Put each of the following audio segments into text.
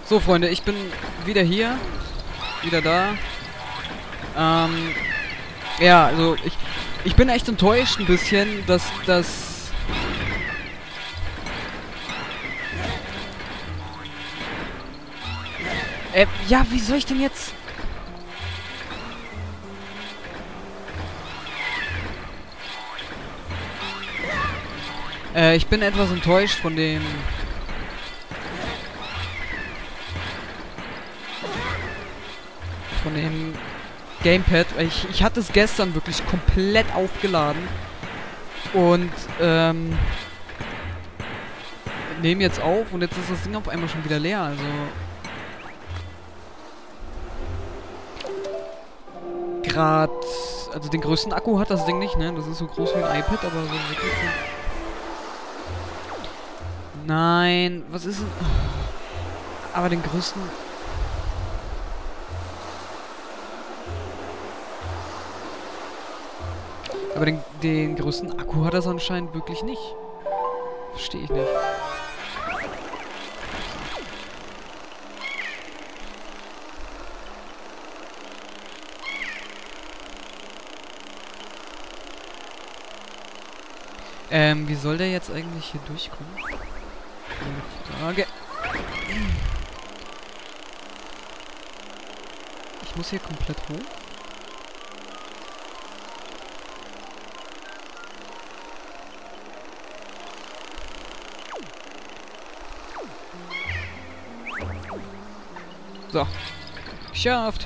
So, Freunde, ich bin wieder hier. Wieder da. Ja, also ich bin echt enttäuscht ein bisschen, dass das... ja, wie soll ich denn jetzt... ich bin etwas enttäuscht von dem... Gamepad. Ich hatte es gestern wirklich komplett aufgeladen. Und, nehme jetzt auf und jetzt ist das Ding auf einmal schon wieder leer, also... Also den größten Akku hat das Ding nicht, ne? Das ist so groß wie ein iPad, aber so wirklich... Nein, was ist denn... Aber den größten... Aber den größten Akku hat das anscheinend wirklich nicht. Verstehe ich nicht. Wie soll der jetzt eigentlich hier durchkommen? Frage. Ich muss hier komplett hoch. So. Geschafft.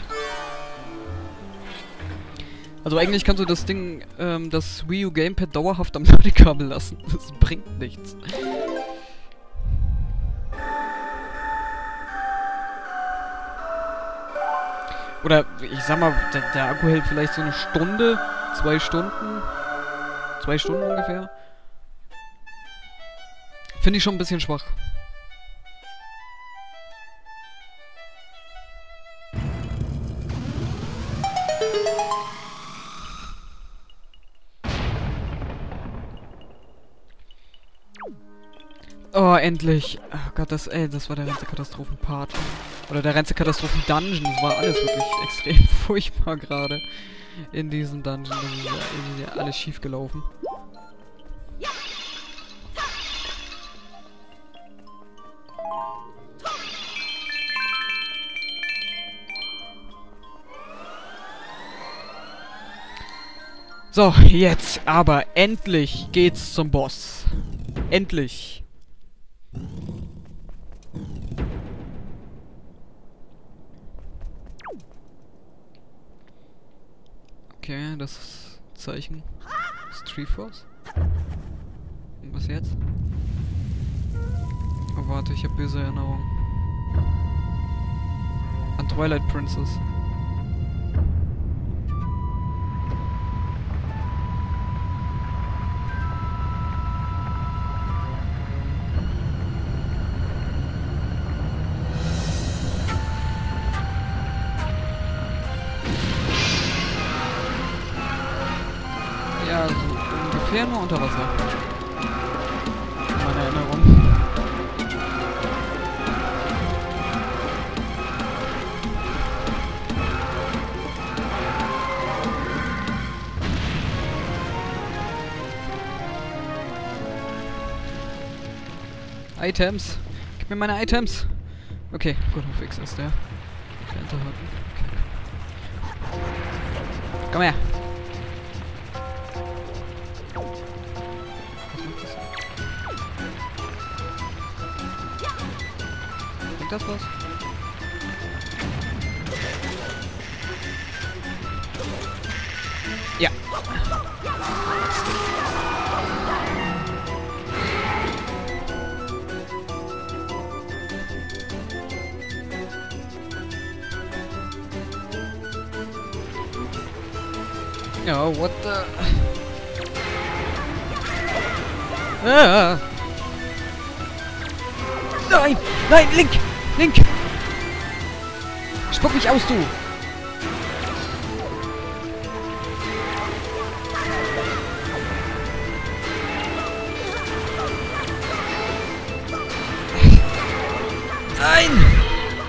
Also eigentlich kannst du das Ding, das Wii U Gamepad dauerhaft am Ladekabel lassen. Das bringt nichts. Oder, ich sag mal, der Akku hält vielleicht so eine Stunde, 2 Stunden. 2 Stunden ungefähr. Finde ich schon ein bisschen schwach. Oh, endlich. Oh Gott, das war der reinste Katastrophen-Part. Oder der reinste Katastrophen-Dungeon. Das war alles wirklich extrem furchtbar gerade in diesem Dungeon. Das ist ja alles schief gelaufen. So, jetzt aber endlich geht's zum Boss. Endlich. Okay, das Zeichen ist Triforce. Und was jetzt? Oh, warte, ich habe böse Erinnerungen. An Twilight Princess. Ja, so ungefähr nur unter Wasser. Meine Erinnerung. Items. Gib mir meine Items. Okay, gut, auf X ist der. Der Enterhaken. Okay. Komm her. Bringt das was? Ja. Ja, what the... Ah! Nein! Nein, Link! Link! Spuck mich aus, du! Nein!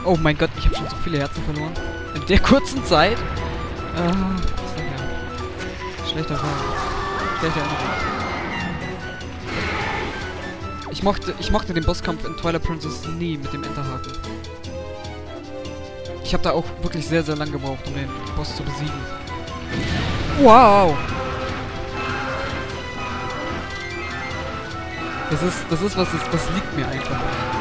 Oh mein Gott, ich habe schon so viele Herzen verloren. In der kurzen Zeit. Schlechter Fall. Schlechter Erinnerung. Ich mochte den Bosskampf in Twilight Princess nie mit dem Enterhaken. Ich habe da auch wirklich sehr, sehr lange gebraucht, um den Boss zu besiegen. Wow! Das liegt mir einfach.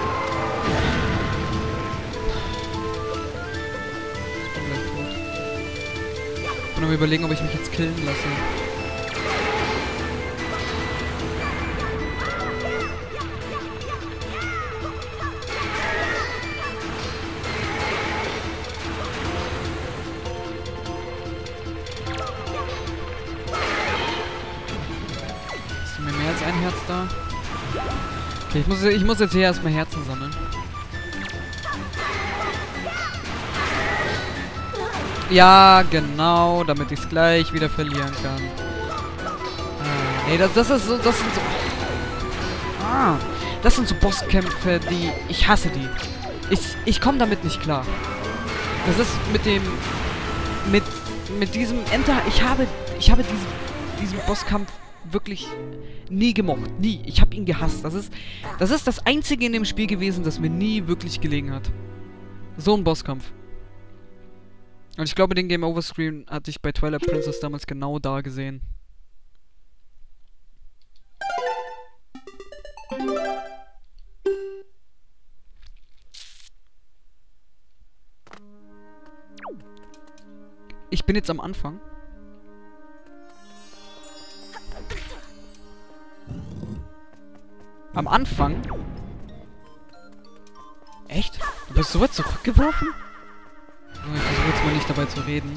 Ich bin gleich tot. Ich bin am Überlegen, ob ich mich jetzt killen lasse. Ist mir mehr als ein Herz da? Okay, ich muss jetzt hier erstmal Herzen sammeln. Ja, genau, damit ich es gleich wieder verlieren kann. Nee, das sind so... das sind so Bosskämpfe, die... Ich hasse die. Ich komme damit nicht klar. Das ist mit dem... Mit diesem Enter... Ich habe diesen Bosskampf wirklich nie gemocht. Nie. Ich habe ihn gehasst. Das ist das Einzige in dem Spiel gewesen, das mir nie wirklich gelegen hat. So ein Bosskampf. Und ich glaube, den Game Over Screen hatte ich bei Twilight Princess damals genau da gesehen. Ich bin jetzt am Anfang. Am Anfang? Echt? Du bist so weit zurückgeworfen? Oh, ich versuche jetzt mal nicht dabei zu reden.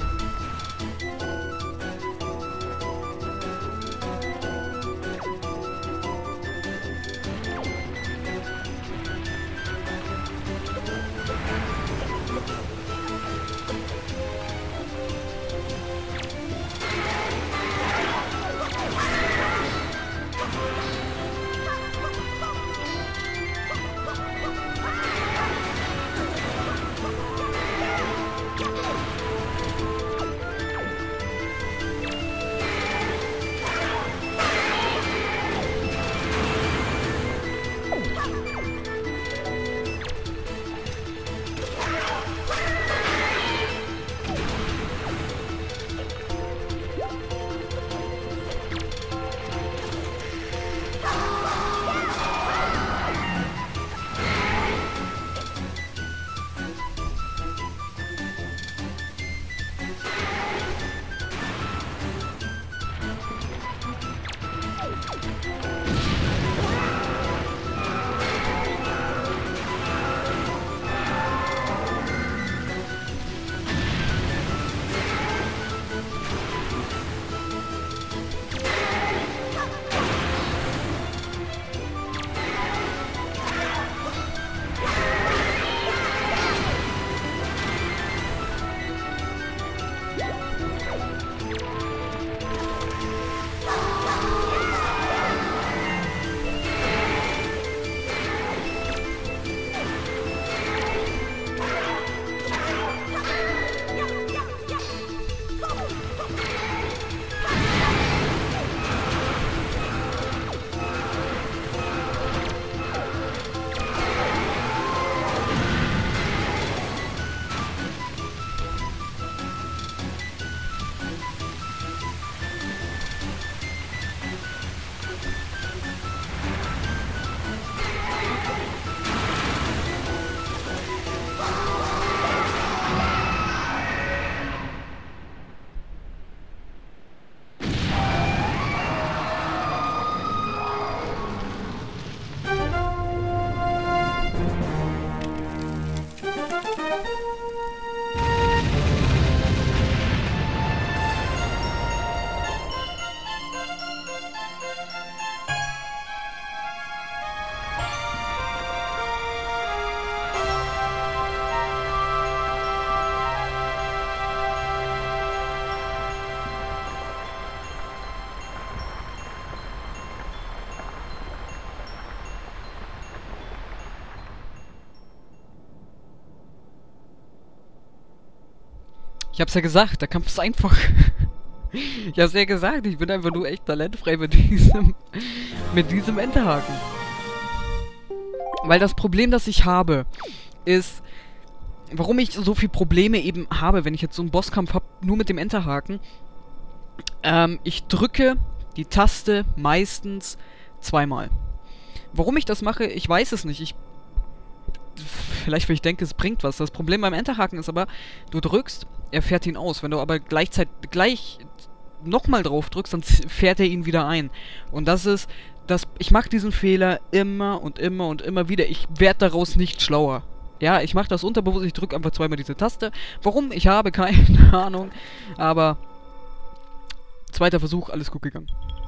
Ich hab's ja gesagt, der Kampf ist einfach. Ich hab's ja gesagt, ich bin einfach nur echt talentfrei mit diesem Enterhaken. Weil das Problem, das ich habe, ist, warum ich so viele Probleme eben habe, wenn ich jetzt so einen Bosskampf habe, nur mit dem Enterhaken. Ich drücke die Taste meistens zweimal. Warum ich das mache, ich weiß es nicht. Vielleicht, weil ich denke, es bringt was. Das Problem beim Enterhaken ist aber, du drückst, er fährt ihn aus. Wenn du aber gleich nochmal drauf drückst, dann fährt er ihn wieder ein. Und das ist, ich mache diesen Fehler immer und immer und immer wieder. Ich werde daraus nicht schlauer. Ja, ich mache das unterbewusst, ich drücke einfach zweimal diese Taste. Warum? Ich habe keine Ahnung. Aber zweiter Versuch, alles gut gegangen.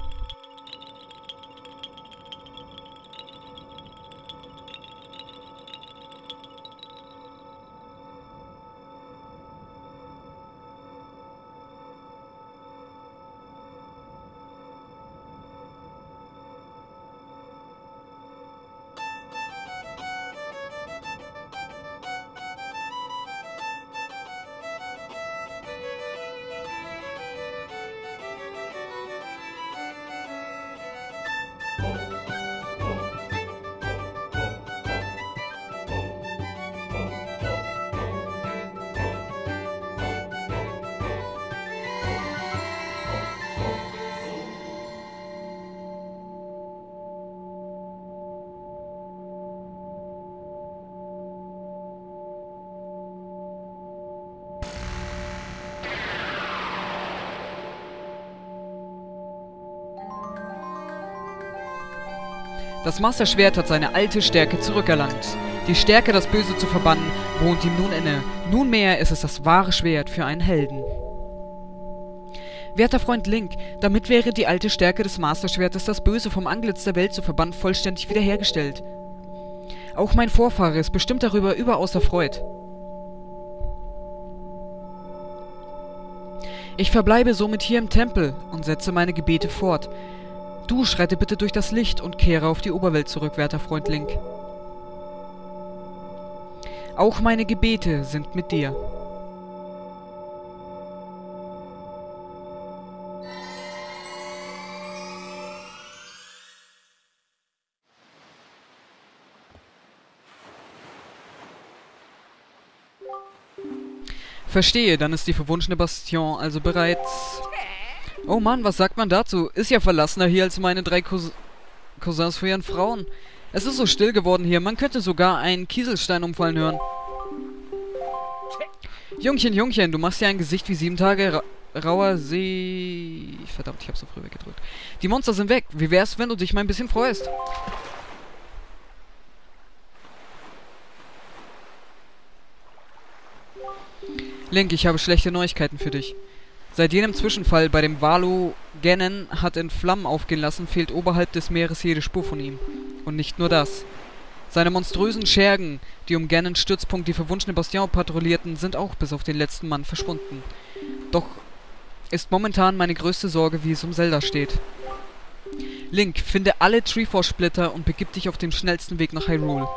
Das Masterschwert hat seine alte Stärke zurückerlangt. Die Stärke, das Böse zu verbannen, wohnt ihm nun inne. Nunmehr ist es das wahre Schwert für einen Helden. Werter Freund Link, damit wäre die alte Stärke des Masterschwertes, das Böse vom Antlitz der Welt zu verbannen, vollständig wiederhergestellt. Auch mein Vorfahre ist bestimmt darüber überaus erfreut. Ich verbleibe somit hier im Tempel und setze meine Gebete fort. Du schreite bitte durch das Licht und kehre auf die Oberwelt zurück, werter Freund Link. Auch meine Gebete sind mit dir. Verstehe, dann ist die verwunschene Bastion also bereits... Oh Mann, was sagt man dazu? Ist ja verlassener hier als meine 3 Cousins für ihren Frauen. Es ist so still geworden hier, man könnte sogar einen Kieselstein umfallen hören. Jungchen, Jungchen, du machst ja ein Gesicht wie 7 Tage rauer See... Verdammt, ich hab so früh weggedrückt. Die Monster sind weg. Wie wär's, wenn du dich mal ein bisschen freust? Link, ich habe schlechte Neuigkeiten für dich. Seit jenem Zwischenfall bei dem Valo Ganon hat in Flammen aufgehen lassen, fehlt oberhalb des Meeres jede Spur von ihm. Und nicht nur das. Seine monströsen Schergen, die um Ganons Stützpunkt die verwunschene Bastion patrouillierten, sind auch bis auf den letzten Mann verschwunden. Doch ist momentan meine größte Sorge, wie es um Zelda steht. Link, finde alle Triforce-Splitter und begib dich auf den schnellsten Weg nach Hyrule.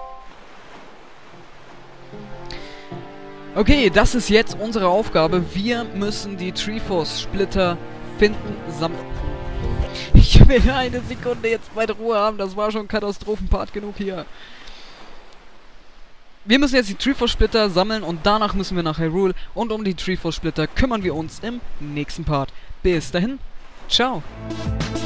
Okay, das ist jetzt unsere Aufgabe. Wir müssen die Triforce-Splitter finden, sammeln. Ich will eine Sekunde jetzt meine Ruhe haben. Das war schon Katastrophenpart genug hier. Wir müssen jetzt die Triforce-Splitter sammeln und danach müssen wir nach Hyrule. Und um die Triforce-Splitter kümmern wir uns im nächsten Part. Bis dahin, ciao.